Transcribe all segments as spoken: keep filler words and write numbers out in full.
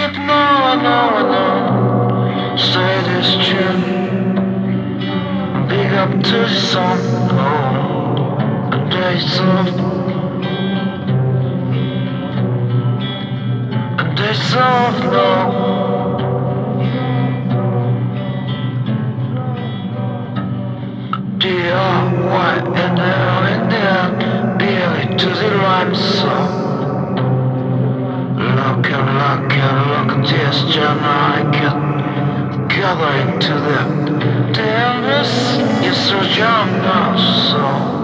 If no, I know, I know, say this tune. Big up to the sun, oh, and days of, and days of no. D R Y N L in the end, barely to the rhyme song. Look and look and look and this jam I get gathering to the the endless. Yes, so jam now, so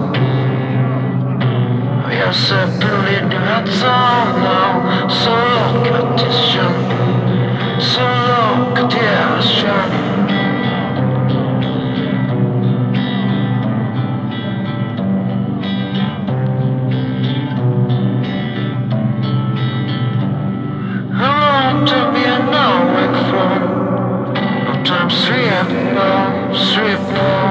yes, I believe that's all now. So look at this jam, so look at this jam. To be an awake from no times three and no three more.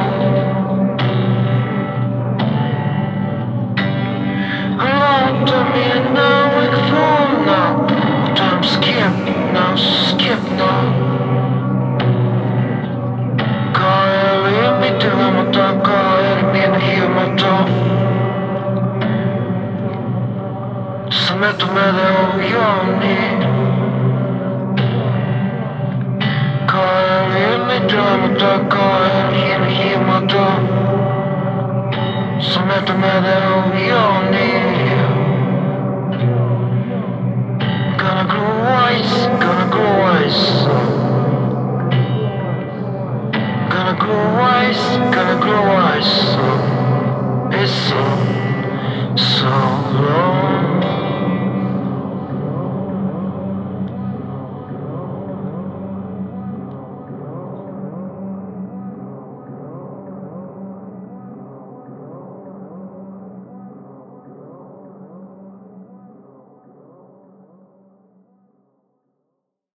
Alone to be an awake from now. No time skip, no skip, no. Kaeli mi tilamatta, kaeli min hiumatta. Sametu mede o Yawni. Drama kael hin himata som heter med det och Yawn.